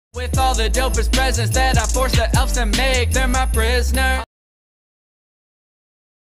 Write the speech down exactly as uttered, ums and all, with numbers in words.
With all the dopest presents that I force the elves to make, they're my prisoner.